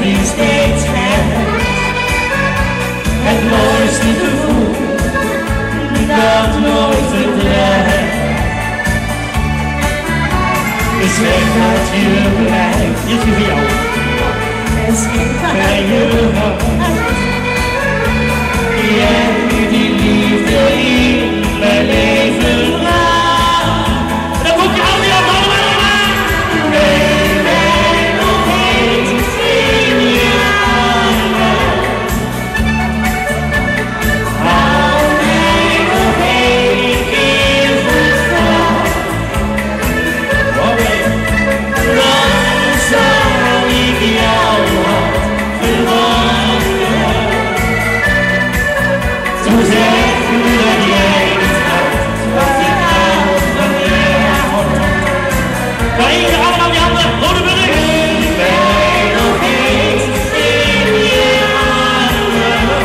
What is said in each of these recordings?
die steeds kent. Het mooiste gevoel dat nooit verdwijnt. Dus zeg dat je blijft, dit is voor jou. En zeg bij je hart. Jij die liefde in mijn leven laat. Dan komt je al die allemaal aan. Neem mij nog eens in je armen. Hou mij nog één keer goed vast. Dan zal ik jouw hart veranderen. Toen zeg me dat jij niet houdt, wat ik hou van jou. Kan je allemaal die handen, rode burg? Neem mij nog eens in je armen.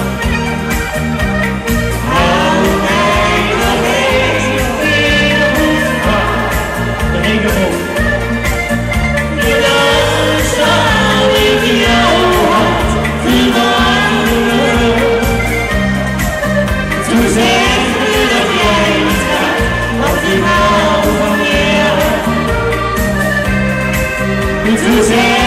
Hou mij nog eens heel goed vast. De regenboog. Dan zal ik jouw hart veranderen. Toen zeg me dat jij niet gaat, want ik hou van jou. Toen zeg